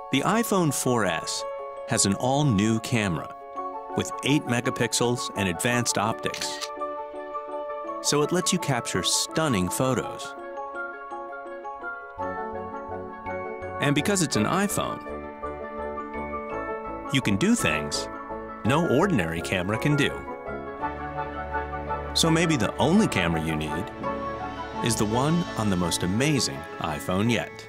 The iPhone 4S has an all-new camera with 8 megapixels and advanced optics, so it lets you capture stunning photos. And because it's an iPhone, you can do things no ordinary camera can do. So maybe the only camera you need is the one on the most amazing iPhone yet.